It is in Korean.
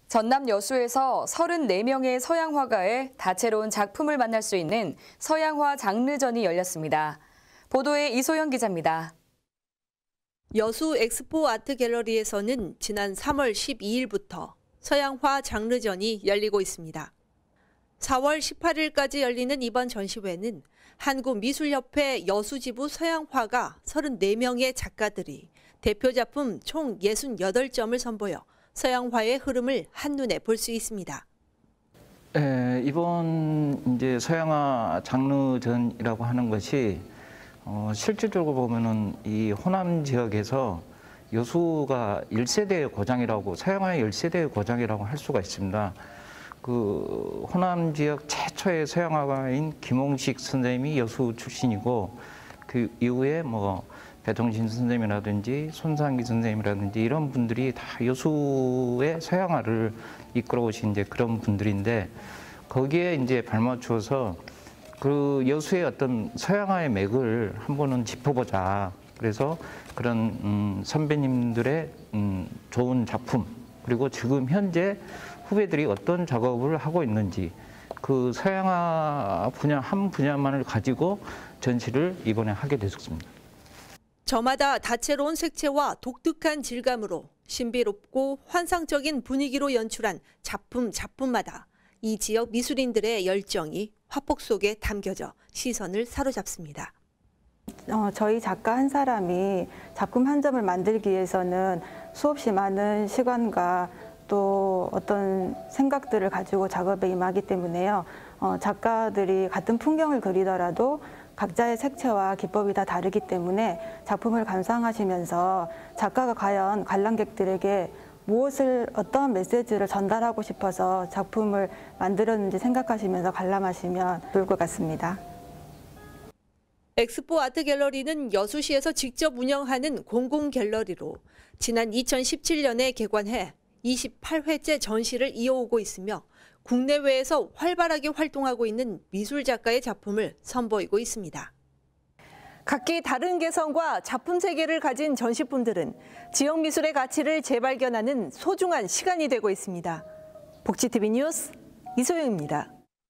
전남 여수에서 34명의 서양 화가의 다채로운 작품을 만날 수 있는 서양화 장르전이 열렸습니다. 보도에 이소영 기자입니다. 여수 엑스포 아트 갤러리에서는 지난 3월 12일부터 서양화 장르전이 열리고 있습니다. 4월 18일까지 열리는 이번 전시회는 한국미술협회 여수지부 서양화가 34명의 작가들이 대표 작품 총 68점을 선보여 서양화의 흐름을 한눈에 볼 수 있습니다. 이번 이제 서양화 장르전이라고 하는 것이 실질적으로 보면은 이 호남 지역에서 여수가 1세대의 고장이라고, 서양화의 1세대의 고장이라고 할 수가 있습니다. 그 호남 지역 최초의 서양화가인 김홍식 선생님이 여수 출신이고, 그 이후에 뭐 배동신 선생님이라든지 손상기 선생님이라든지 이런 분들이 다 여수의 서양화를 이끌어 오신 이제 그런 분들인데, 거기에 이제 발맞추어서 그 여수의 어떤 서양화의 맥을 한번은 짚어보자. 그래서 그런 선배님들의 좋은 작품, 그리고 지금 현재 후배들이 어떤 작업을 하고 있는지, 그 서양화 분야 한 분야만을 가지고 전시를 이번에 하게 됐습니다. 저마다 다채로운 색채와 독특한 질감으로 신비롭고 환상적인 분위기로 연출한 작품마다 이 지역 미술인들의 열정이 화폭 속에 담겨져 시선을 사로잡습니다. 저희 작가 한 사람이 작품 한 점을 만들기 위해서는 수없이 많은 시간과 또 어떤 생각들을 가지고 작업에 임하기 때문에요. 작가들이 같은 풍경을 그리더라도 각자의 색채와 기법이 다 다르기 때문에 작품을 감상하시면서 작가가 과연 관람객들에게 어떠한 메시지를 전달하고 싶어서 작품을 만들었는지 생각하시면서 관람하시면 좋을 것 같습니다. 엑스포 아트 갤러리는 여수시에서 직접 운영하는 공공 갤러리로 지난 2017년에 개관해 28회째 전시를 이어오고 있으며 국내외에서 활발하게 활동하고 있는 미술 작가의 작품을 선보이고 있습니다. 각기 다른 개성과 작품 세계를 가진 전시품들은 지역 미술의 가치를 재발견하는 소중한 시간이 되고 있습니다. 복지TV 뉴스 이소영입니다.